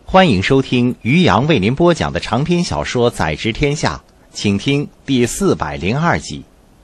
欢迎收听于洋为您播讲的长篇小说《宰执天下》，请听第402集。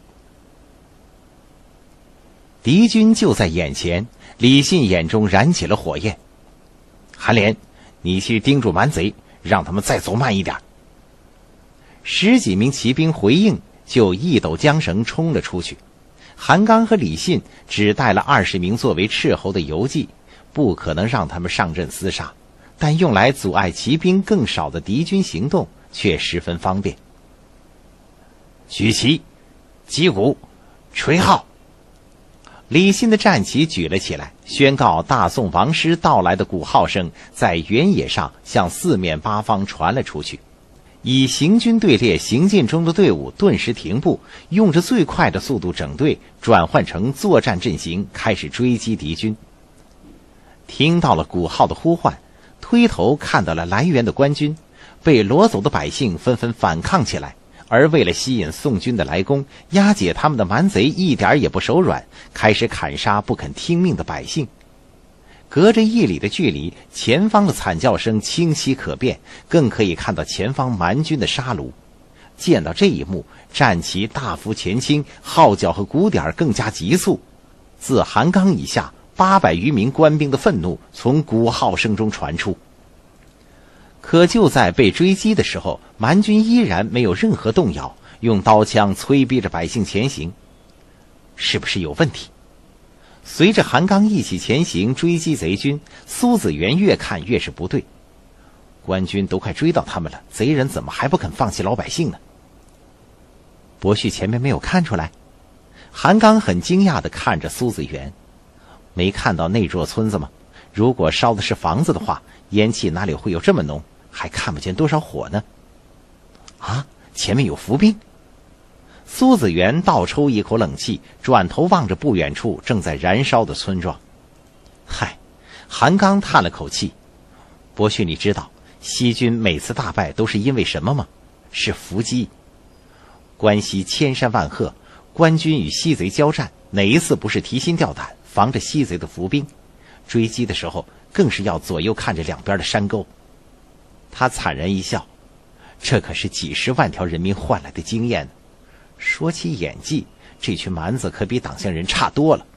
敌军就在眼前，李信眼中燃起了火焰。韩连，你去盯住蛮贼，让他们再走慢一点。10几名骑兵回应，就一抖缰绳冲了出去。韩刚和李信只带了20名作为斥候的游骑，不可能让他们上阵厮杀，但用来阻碍骑兵更少的敌军行动却十分方便。举旗，击鼓，吹号。李信的战旗举了起来，宣告大宋王师到来的鼓号声在原野上向四面八方传了出去。以行军队列行进中的队伍顿时停步，用着最快的速度整队，转换成作战阵型，开始追击敌军。听到了鼓号的呼唤，推头看到了来援的官军，被掳走的百姓纷纷反抗起来，而为了吸引宋军的来攻，押解他们的蛮贼一点也不手软，开始砍杀不肯听命的百姓。隔着1里的距离，前方的惨叫声清晰可辨，更可以看到前方蛮军的杀戮。见到这一幕，战旗大幅前倾，号角和鼓点更加急促。自韩刚以下800余名官兵的愤怒从鼓号声中传出。可就在被追击的时候，蛮军依然没有任何动摇，用刀枪催逼着百姓前行。是不是有问题？随着韩刚一起前行追击贼军，苏子元越看越是不对。官军都快追到他们了，贼人怎么还不肯放弃老百姓呢？伯旭前面没有看出来？韩刚很惊讶地看着苏子元，没看到那座村子吗？如果烧的是房子的话，烟气哪里会有这么浓，还看不见多少火呢？啊，前面有伏兵！苏子元倒抽一口冷气，转头望着不远处正在燃烧的村庄。嗨，韩刚叹了口气。伯旭，你知道西军每次大败都是因为什么吗？是伏击。关西千山万壑，官军与西贼交战，哪一次不是提心吊胆，防着西贼的伏兵？追击的时候更是要左右看着两边的山沟。他惨然一笑，这可是几10万条人民换来的经验呢。说起演技，这群蛮子可比党项人差多了。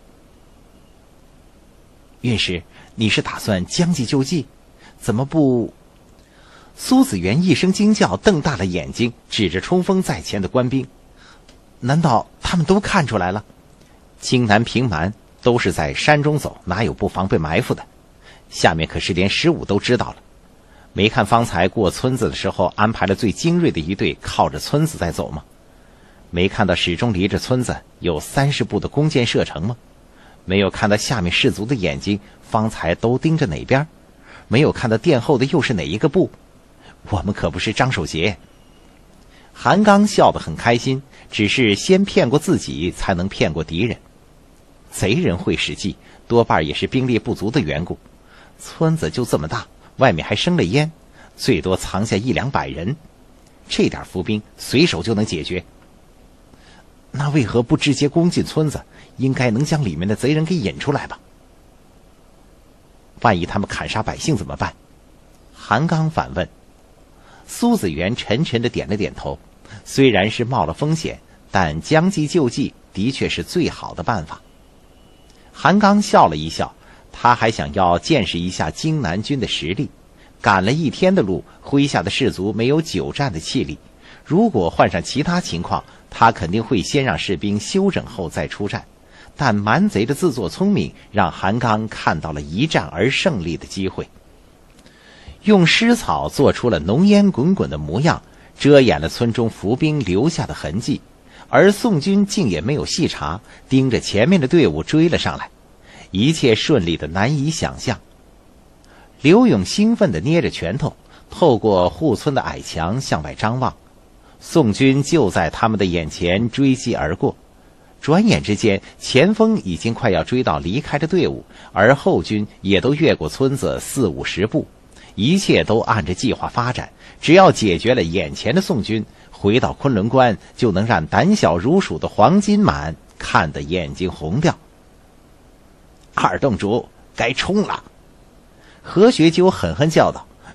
运师，你是打算将计就计？怎么不……苏子元一声惊叫，瞪大了眼睛，指着冲锋在前的官兵。难道他们都看出来了？京南平蛮都是在山中走，哪有不防被埋伏的？下面可是连15都知道了。没看方才过村子的时候安排了最精锐的一队靠着村子在走吗？没看到始终离着村子有30步的弓箭射程吗？没有看到下面士卒的眼睛方才都盯着哪边？没有看到殿后的又是哪一个部？我们可不是张守节。韩刚笑得很开心，只是先骗过自己才能骗过敌人。贼人会使计，多半也是兵力不足的缘故。村子就这么大，外面还生了烟，最多藏下100-200人，这点伏兵随手就能解决。那为何不直接攻进村子？应该能将里面的贼人给引出来吧？万一他们砍杀百姓怎么办？韩刚反问。苏子元沉沉地点了点头，虽然是冒了风险，但将计就计的确是最好的办法。韩刚笑了一笑，他还想要见识一下京南军的实力。赶了1天的路，麾下的士卒没有久战的气力，如果换上其他情况，他肯定会先让士兵休整后再出战。但蛮贼的自作聪明，让韩刚看到了一战而胜利的机会。用湿草做出了浓烟滚滚的模样，遮掩了村中伏兵留下的痕迹，而宋军竟也没有细查，盯着前面的队伍追了上来，一切顺利的难以想象。刘勇兴奋地捏着拳头，透过护村的矮墙向外张望。宋军就在他们的眼前追击而过，转眼之间，前锋已经快要追到离开的队伍，而后军也都越过村子40-50步，一切都按着计划发展。只要解决了眼前的宋军，回到昆仑关，就能让胆小如鼠的黄金满看得眼睛红掉。二洞主，该冲了！何学究狠狠叫道：“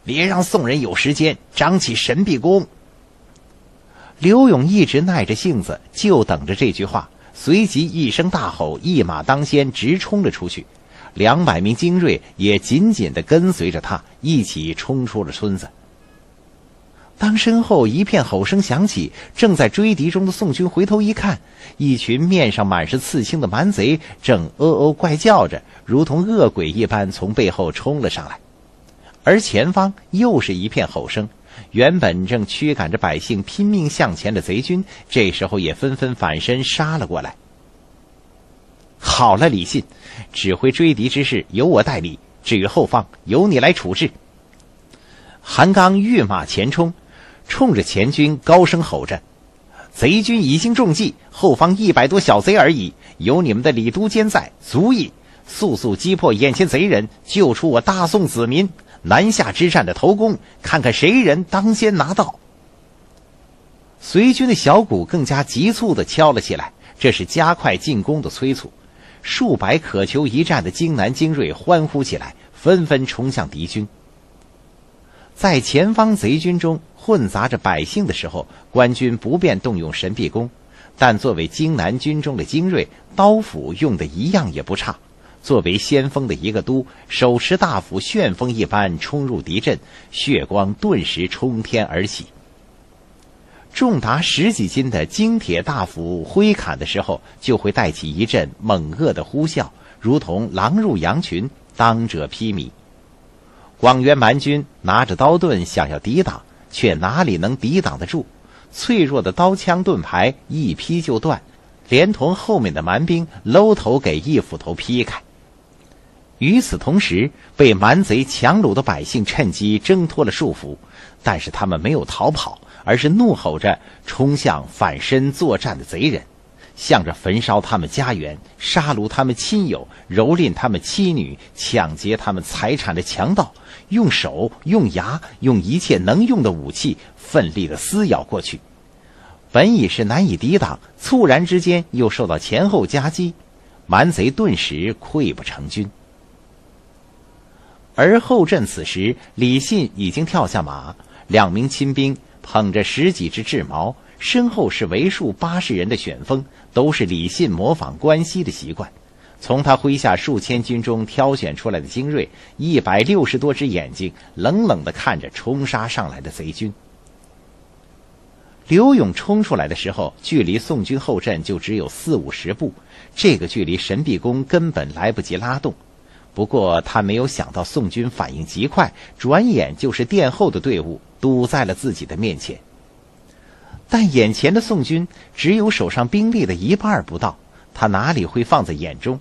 别让宋人有时间张起神臂弓。刘勇一直耐着性子，就等着这句话，随即一声大吼，一马当先，直冲了出去。200名精锐也紧紧地跟随着他，一起冲出了村子。当身后一片吼声响起，正在追敌中的宋军回头一看，一群面上满是刺青的蛮贼正怪叫着，如同恶鬼一般从背后冲了上来。而前方又是一片吼声，原本正驱赶着百姓拼命向前的贼军，这时候也纷纷反身杀了过来。好了，李信，指挥追敌之事由我代理，至于后方由你来处置。韩刚跃马前冲，冲着前军高声吼着：贼军已经中计，后方100多小贼而已，有你们的李都监在，足矣，速速击破眼前贼人，救出我大宋子民，南下之战的头功，看看谁人当先拿到。随军的小鼓更加急促地敲了起来，这是加快进攻的催促。数百渴求一战的荆南精锐欢呼起来，纷纷冲向敌军。在前方贼军中混杂着百姓的时候，官军不便动用神臂弓，但作为荆南军中的精锐，刀斧用的一样也不差。作为先锋的一个都，手持大斧旋风一般冲入敌阵，血光顿时冲天而起。重达10几斤的精铁大斧挥砍的时候，就会带起一阵猛恶的呼啸，如同狼入羊群，当者披靡。广元蛮军拿着刀盾想要抵挡，却哪里能抵挡得住？脆弱的刀枪盾牌一劈就断，连同后面的蛮兵搂头给一斧头劈开。与此同时，被蛮贼强掳的百姓趁机挣脱了束缚，但是他们没有逃跑，而是怒吼着冲向反身作战的贼人，向着焚烧他们家园、杀戮他们亲友、蹂躏他们妻女、抢劫他们财产的强盗，用手、用牙、用一切能用的武器奋力地撕咬过去。本已是难以抵挡，猝然之间又受到前后夹击，蛮贼顿时溃不成军。而后阵此时，李信已经跳下马，2名亲兵捧着10几支雉矛，身后是为数80人的旋风，都是李信模仿关西的习惯。从他麾下数千军中挑选出来的精锐，160多只眼睛冷冷地看着冲杀上来的贼军。刘勇冲出来的时候，距离宋军后阵就只有40-50步，这个距离神臂弓根本来不及拉动。不过他没有想到宋军反应极快，转眼就是殿后的队伍堵在了自己的面前。但眼前的宋军只有手上兵力的1半不到，他哪里会放在眼中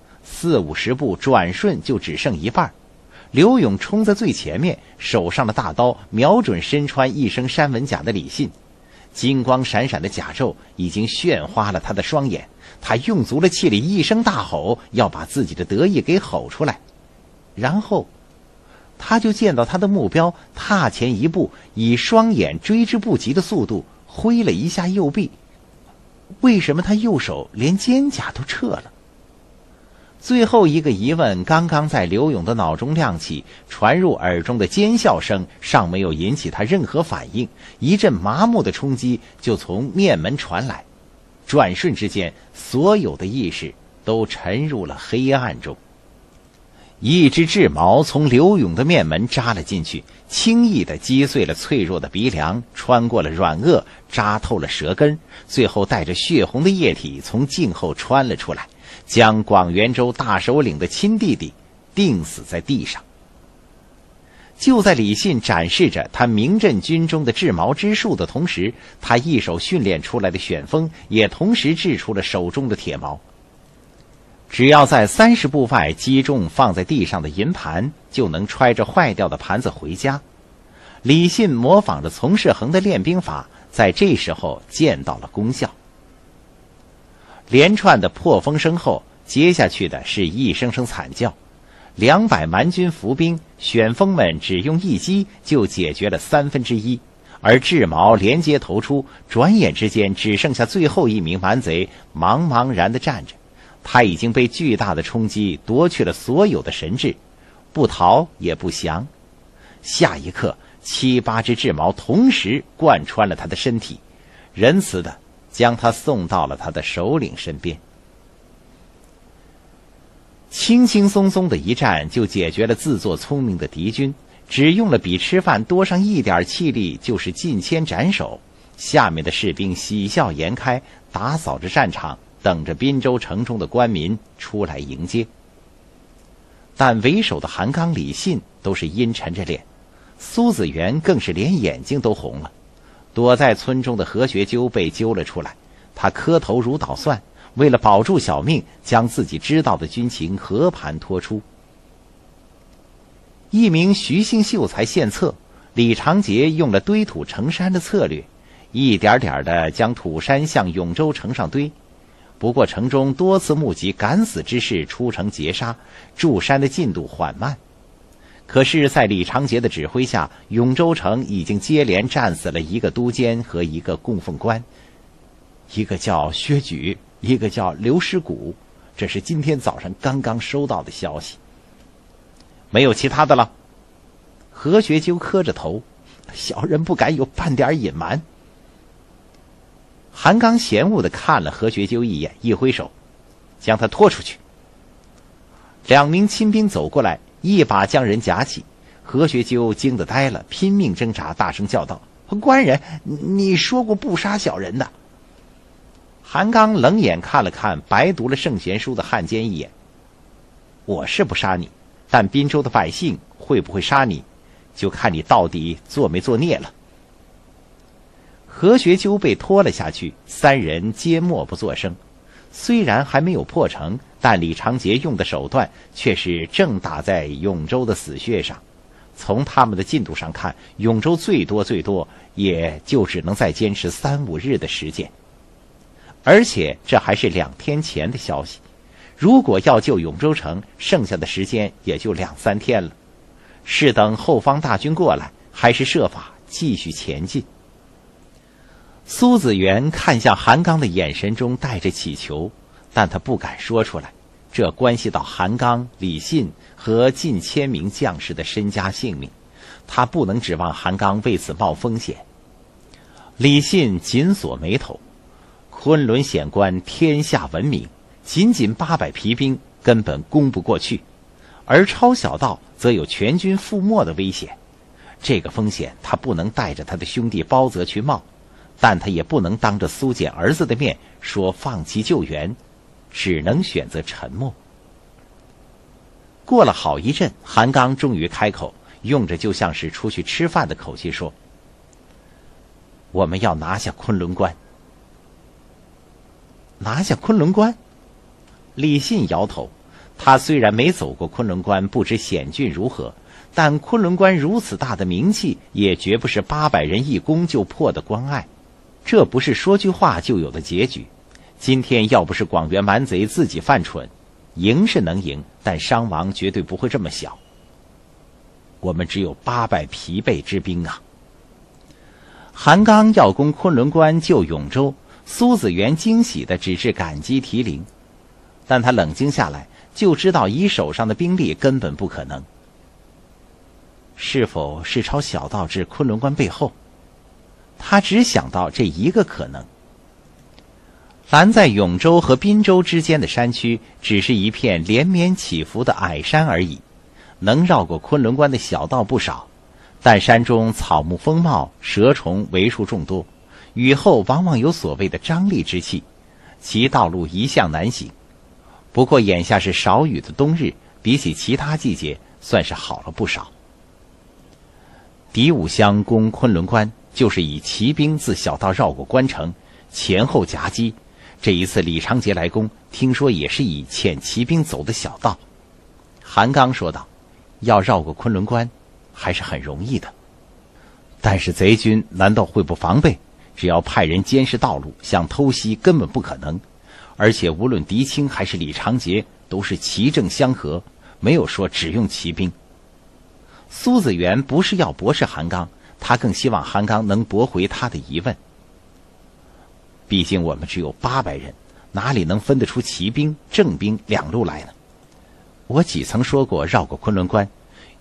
？40-50步转瞬就只剩1半。刘勇冲在最前面，手上的大刀瞄准身穿一身山纹甲的李信，金光闪闪的甲胄已经炫花了他的双眼。他用足了气力，一声大吼，要把自己的得意给吼出来。然后他就见到他的目标踏前一步，以双眼追之不及的速度挥了一下右臂。为什么他右手连肩胛都撤了？最后一个疑问刚刚在刘勇的脑中亮起，传入耳中的尖笑声尚没有引起他任何反应，一阵麻木的冲击就从面门传来。转瞬之间，所有的意识都沉入了黑暗中。一只雉矛从刘勇的面门扎了进去，轻易地击碎了脆弱的鼻梁，穿过了软腭，扎透了舌根，最后带着血红的液体从颈后穿了出来，将广元州大首领的亲弟弟钉死在地上。就在李信展示着他名震军中的制矛之术的同时，他一手训练出来的旋风也同时掷出了手中的铁矛。只要在30步外击中放在地上的银盘，就能揣着坏掉的盘子回家。李信模仿着丛世恒的练兵法，在这时候见到了功效。连串的破风声后，接下去的是一声声惨叫。200蛮军伏兵，旋风们只用一击就解决了1/3，而雉矛连接投出，转眼之间只剩下最后一名蛮贼茫茫然地站着。他已经被巨大的冲击夺去了所有的神智，不逃也不降。 下一刻7、8只雉毛同时贯穿了他的身体，仁慈的将他送到了他的首领身边。轻轻松松的一战就解决了自作聪明的敌军，只用了比吃饭多上一点气力，就是近千斩首。下面的士兵喜笑颜开，打扫着战场，等着滨州城中的官民出来迎接。但为首的韩刚、李信都是阴沉着脸，苏子元更是连眼睛都红了。躲在村中的何学究被揪了出来，他磕头如捣蒜，为了保住小命，将自己知道的军情和盘托出。一名徐姓秀才献策，李长捷用了堆土成山的策略，一点点地将土山向永州城上堆。不过城中多次目击敢死之士出城劫杀，筑山的进度缓慢。可是在李长捷的指挥下，永州城已经接连战死了一个都监和一个供奉官，一个叫薛举，一个叫刘师古，这是今天早上刚刚收到的消息。没有其他的了。何学究磕着头，小人不敢有半点隐瞒。韩刚嫌恶地看了何学究一眼，一挥手将他拖出去。2名亲兵走过来，一把将人夹起。何学究惊得呆了，拼命挣扎，大声叫道：官人，你说过不杀小人的。韩刚冷眼看了看白读了圣贤书的汉奸一眼，我是不杀你，但滨州的百姓会不会杀你，就看你到底做没做孽了。何学究被拖了下去，3人皆默不作声。虽然还没有破城，但李长捷用的手段却是正打在永州的死穴上。从他们的进度上看，永州最多也就只能再坚持3、5日的时间。而且这还是2天前的消息，如果要救永州城，剩下的时间也就2、3天了。是等后方大军过来，还是设法继续前进？苏子元看向韩刚的眼神中带着乞求，但他不敢说出来，这关系到韩刚、李信和近1000名将士的身家性命，他不能指望韩刚为此冒风险。李信紧锁眉头，昆仑险关天下闻名，仅800骑兵根本攻不过去，而抄小道则有全军覆没的危险。这个风险他不能带着他的兄弟包泽去冒，但他也不能当着苏简儿子的面说放弃救援，只能选择沉默。过了好一阵，韩刚终于开口，用着就像是出去吃饭的口气说：我们要拿下昆仑关。拿下昆仑关？李信摇头，他虽然没走过昆仑关，不知险峻如何，但昆仑关如此大的名气，也绝不是800人一攻就破的关隘。这不是说句话就有的结局。今天要不是广元蛮贼自己犯蠢，赢是能赢，但伤亡绝对不会这么小。我们只有800疲惫之兵啊！韩刚要攻昆仑关救永州，苏子元惊喜的只是感激涕零，但他冷静下来，就知道以手上的兵力根本不可能。是否是抄小道至昆仑关背后？他只想到这一个可能。拦在永州和滨州之间的山区，只是一片连绵起伏的矮山而已，能绕过昆仑关的小道不少，但山中草木丰茂，蛇虫为数众多，雨后往往有所谓的张力之气，其道路一向难行。不过眼下是少雨的冬日，比起其他季节算是好了不少。敌武乡攻昆仑关，就是以骑兵自小道绕过关城，前后夹击。这一次李长捷来攻，听说也是以遣骑兵走的小道。韩刚说道：要绕过昆仑关还是很容易的，但是贼军难道会不防备？只要派人监视道路，想偷袭根本不可能。而且无论狄青还是李长捷，都是骑正相合，没有说只用骑兵。苏子元不是要驳斥韩刚，他更希望韩刚能驳回他的疑问。毕竟我们只有800人，哪里能分得出骑兵、正兵2路来呢？我几曾说过绕过昆仑关，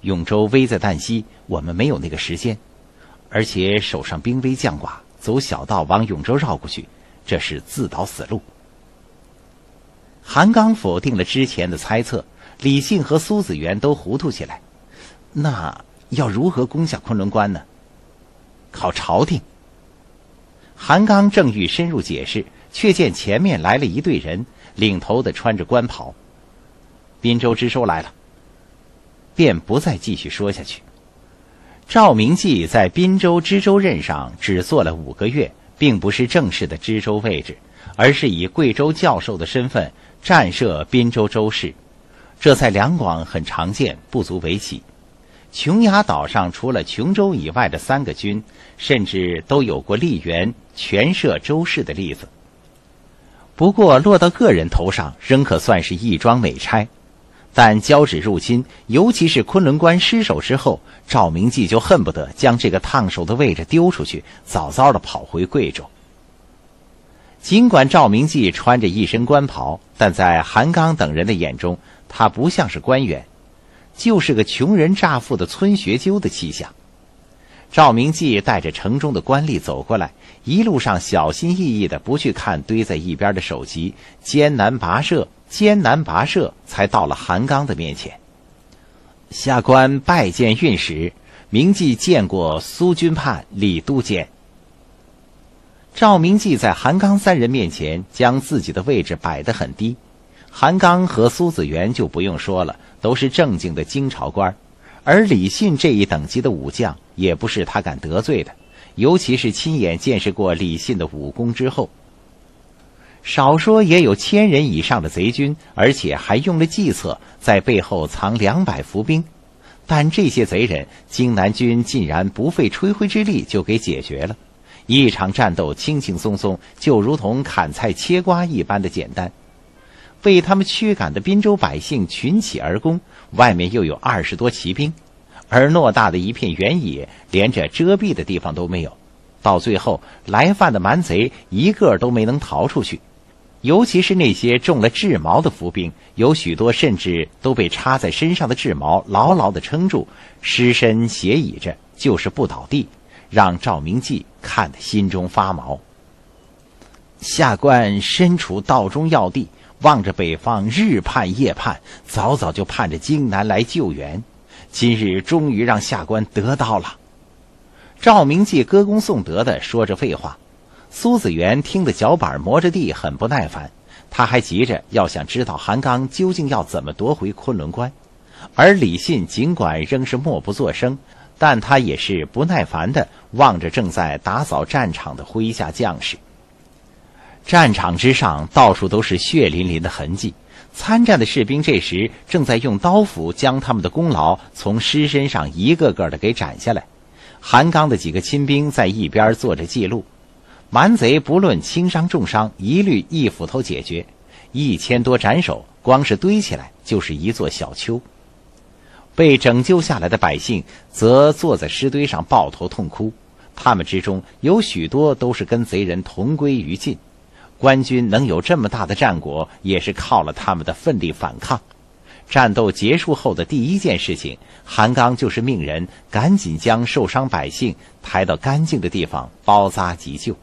永州危在旦夕，我们没有那个时间，而且手上兵微将寡，走小道往永州绕过去，这是自导死路。韩刚否定了之前的猜测，李信和苏子元都糊涂起来。那要如何攻下昆仑关呢？靠朝廷。韩刚正欲深入解释，却见前面来了一队人，领头的穿着官袍。滨州知州来了，便不再继续说下去。赵明济在滨州知州任上只做了5个月，并不是正式的知州位置，而是以贵州教授的身份暂设滨州州事，这在两广很常见，不足为奇。琼崖岛上除了琼州以外的3个军，甚至都有过吏员全设州事的例子。不过落到个人头上，仍可算是一桩美差。但交趾入侵，尤其是昆仑关失守之后，赵明济就恨不得将这个烫手的位置丢出去，早早地跑回贵州。尽管赵明济穿着一身官袍，但在韩刚等人的眼中，他不像是官员，就是个穷人乍富的村学究的气象。赵明济带着城中的官吏走过来，一路上小心翼翼地不去看堆在一边的首级，艰难跋涉，才到了韩刚的面前。下官拜见运使，明济见过苏军判李都监。赵明济在韩刚3人面前将自己的位置摆得很低。韩刚和苏子元就不用说了，都是正经的京朝官，而李信这一等级的武将也不是他敢得罪的，尤其是亲眼见识过李信的武功之后。少说也有1000人以上的贼军，而且还用了计策，在背后藏200伏兵。但这些贼人，荆南军竟然不费吹灰之力就给解决了。一场战斗轻轻松松，就如同砍菜切瓜一般的简单。被他们驱赶的滨州百姓群起而攻，外面又有20多骑兵，而偌大的一片原野，连着遮蔽的地方都没有。到最后，来犯的蛮贼一个都没能逃出去。尤其是那些中了雉矛的伏兵，有许多甚至都被插在身上的雉矛牢牢地撑住，尸身斜倚着，就是不倒地，让赵明济看得心中发毛。下官身处道中要地，望着北方日盼夜盼，早早就盼着荆南来救援，今日终于让下官得到了。赵明济歌功颂德地说着废话。苏子元听得脚板磨着地，很不耐烦，他还急着要想知道韩刚究竟要怎么夺回昆仑关。而李信尽管仍是默不作声，但他也是不耐烦地望着正在打扫战场的麾下将士。战场之上到处都是血淋淋的痕迹，参战的士兵这时正在用刀斧将他们的功劳从尸身上一个个的给斩下来。韩刚的几个亲兵在一边做着记录。蛮贼不论轻伤重伤，一律一斧头解决，1000多斩首，光是堆起来就是一座小丘。被拯救下来的百姓则坐在尸堆上抱头痛哭，他们之中有许多都是跟贼人同归于尽。官军能有这么大的战果，也是靠了他们的奋力反抗。战斗结束后的第一件事情，韩刚就是命人赶紧将受伤百姓抬到干净的地方包扎急救。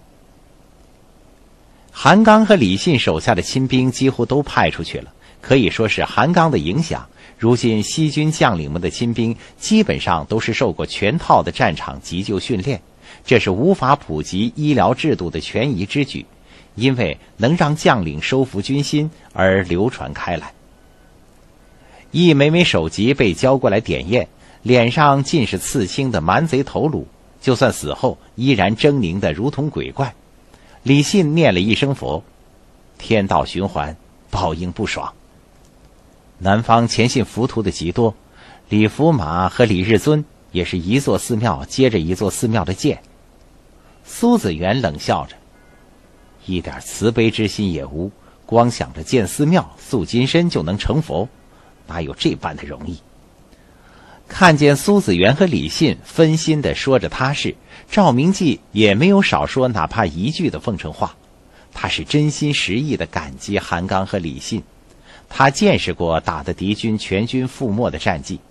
韩刚和李信手下的亲兵几乎都派出去了，可以说是韩刚的影响。如今西军将领们的亲兵基本上都是受过全套的战场急救训练，这是无法普及医疗制度的权宜之举，因为能让将领收服军心而流传开来。一枚枚首级被交过来点验，脸上尽是刺青的蛮贼头颅，就算死后依然狰狞的如同鬼怪。李信念了一声佛，天道循环，报应不爽。南方前信浮屠的极多，李福马和李日尊也是一座寺庙接着一座寺庙的建。苏子元冷笑着，一点慈悲之心也无，光想着建寺庙塑金身就能成佛，哪有这般的容易。看见苏子元和李信分心地说着他事，赵明济也没有少说哪怕一句的奉承话。他是真心实意地感激韩刚和李信，他见识过打得敌军全军覆没的战绩，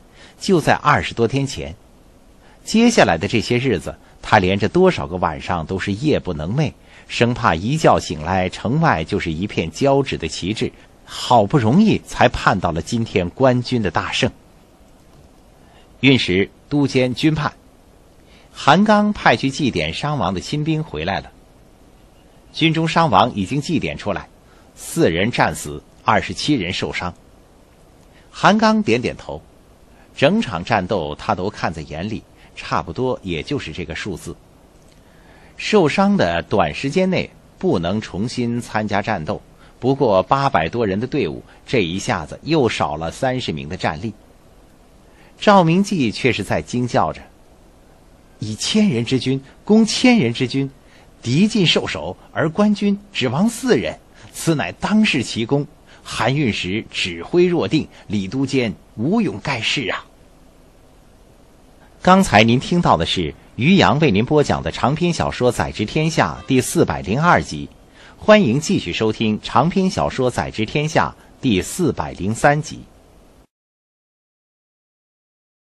就在20多天前。接下来的这些日子，他连着多少个晚上都是夜不能寐，生怕一觉醒来城外就是一片交趾的旗帜，好不容易才盼到了今天官军的大胜。运使都监军判韩刚派去祭典伤亡的亲兵回来了，军中伤亡已经祭典出来，4人战死，27人受伤。韩刚点点头，整场战斗他都看在眼里，差不多也就是这个数字。受伤的短时间内不能重新参加战斗，不过800多人的队伍这一下子又少了30名的战力。赵明济却是在惊叫着：以1000人之军攻1000人之军，敌尽受首，而官军只亡4人，此乃当世奇功。韩运时指挥若定，李都监无勇盖世啊！刚才您听到的是于洋为您播讲的长篇小说《载之天下》第402集，欢迎继续收听长篇小说《载之天下》第403集。